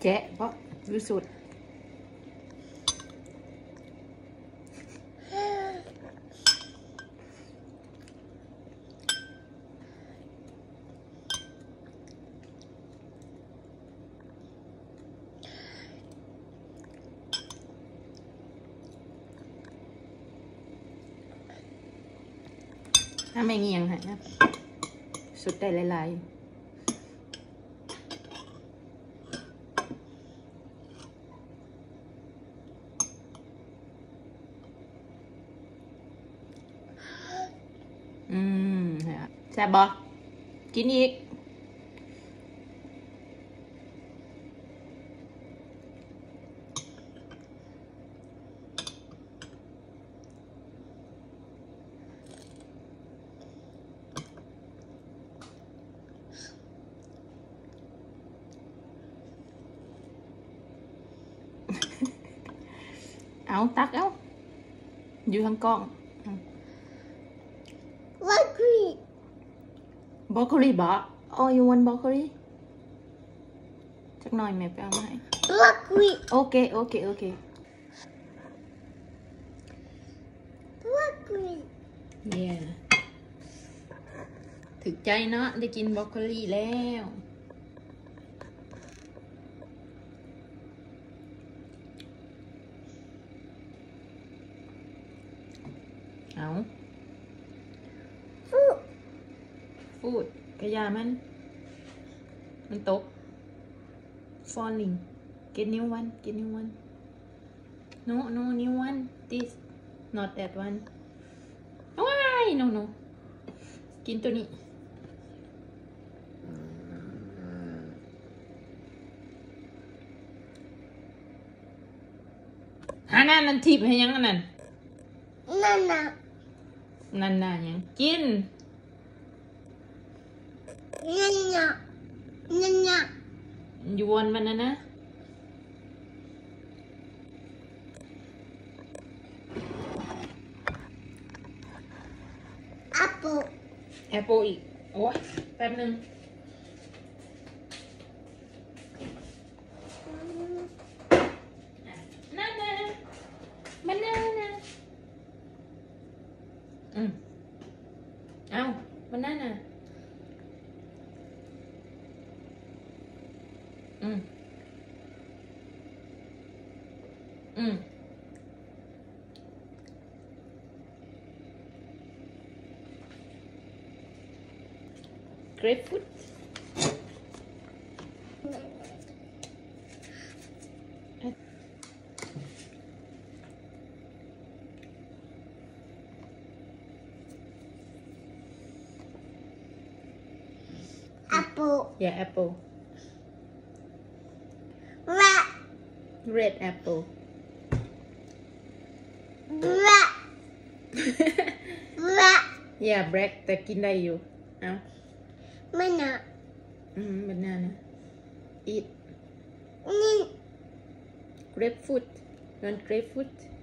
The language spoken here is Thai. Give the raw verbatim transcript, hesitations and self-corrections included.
แจ๊ะเพราะรู้สุดถ้าไม่เงียงฮะนะสุดได้หลายๆอืมฮะแซ่บบ่กินอีกเอาตักเอาอยู่ทางกล้องบรอกโคลีบรอกโคลีบ่อ๋อ you want บรอกโคลีสักหน่อยแม่ไปเอามาให้บรอกโคลีโอเคโอเคโอเคบรอกโคลีเย้ถึกใจเนาะได้กินบรอกโคลีแล้วเอาฟูดฟูดกระยามันมันตก falling get new one get new one no no new one this not that one ว้าย no no กินตัวนี้หาหน้านั่นทิพย์ให้ยังอันนั้นนั่นน่ะนั่นน่ะยังกินนั่นน่ะนั่นน่ะyou want banana apple apple อีกโอ้ยแป๊บนึงนั่นน่ะ bananaอืมเอามันนั่นน่ะอืมอืม grapefruit apple yeah apple red red apple black black yeah black แต่กินได้อยู่เอา banana อืม banana eat grapefruit want grapefruit